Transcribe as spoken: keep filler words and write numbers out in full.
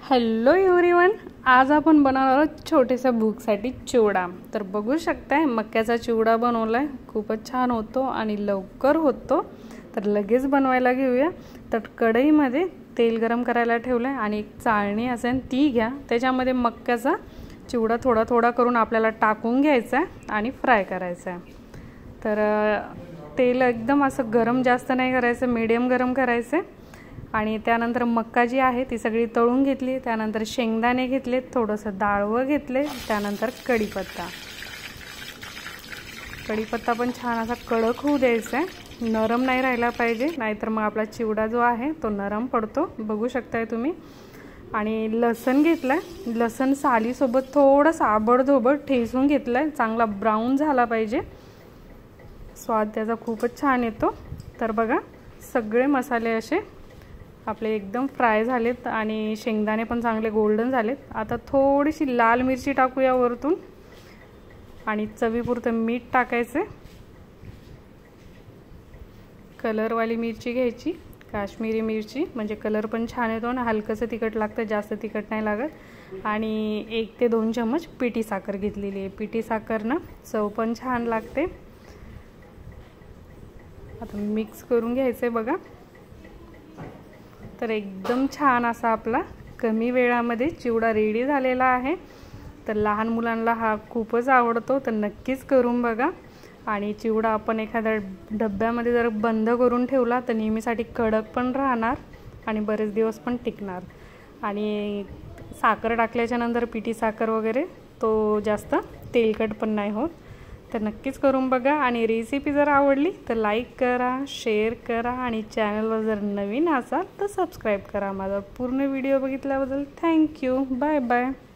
Hello everyone, आज आपण बनवणार आहोत छोट्याशा भूकसाठी चिवडा। तर बघू शकताय मक्याचा चिवडा बनवलाय, खूपच छान होतो आणि लवकर होतो। तर लगेच बनवायला घेऊया। तर कढईमध्ये तेल गरम करायला ठेवलंय आणि एक चाळणी असेल ती घ्या। त्याच्यामध्ये मक्याचा चिवडा थोडा थोडा करून आपल्याला टाकून घ्यायचा आणि फ्राय करायचा। तर तेल एकदम असं गरम जास्त नाही करायचं, मीडियम गरम करायचं। आणि त्यानंतर मक्का जी आहे ती सगळी तळून घेतली। त्यानंतर शेंगदाणे घेतले, थोडंसं डाळवं घेतले, त्यानंतर कढीपत्ता कढीपत्ता पण छान असा कडक होऊ द्यायचा आहे, नरम नाही राहिला पाहिजे, नाहीतर मग आपला चिवडा जो आहे तो नरम पडतो। बघू शकताय तुम्ही। आणि लसण घेतलाय, लसण सालीसोबत थोडंसं आबडधोबड ठेचून घेतलाय, चांगला ब्राऊन झाला पाहिजे, स्वाद त्याचा खूपच छान येतो। तर बघा सगळे मसाले असे आपले एकदम फ्राय झालेत आणि शेंगदाणे पण चांगले गोल्डन झालेत। आता थोडीशी लाल मिरची टाकूया वरतून आणि चवीपुरतं मीठ टाकायचे। कलरवाली मिरची घ्यायची, काश्मीरी मिरची, म्हणजे कलर पण छान येतो आणि हलकंसं तिखट लागतं, जास्त तिखट नाही लागत। आणि एक ते दोन चम्मच पिठी साखर घेतलेली आहे, पिठी साखरनं चव पण छान लागते। आता मिक्स करून घ्यायचे बघा। तर एकदम छान असा आपला कमी वेळामध्ये चिवडा रेडी झालेला आहे। तर लहान मुलांना हा खूपच आवडतो, तर नक्कीच करून बघा। आणि चिवडा आपण एखाद्या डब्यामध्ये जर बंद करून ठेवला तर नेहमीसाठी कडक पण राहणार आणि बरेच दिवस पण टिकणार। आणि साखर टाकल्याच्या नंतर पिठी साखर वगैरे तो जास्त तेलकट पण नाही होत। तर नक्कीच करून बघा। आणि रेसिपी जर आवडली तर लाईक करा, शेअर करा आणि चॅनलवर जर नवीन असाल तर सबस्क्राईब करा। माझा पूर्ण व्हिडिओ बघितल्याबद्दल थँक्यू, बाय बाय।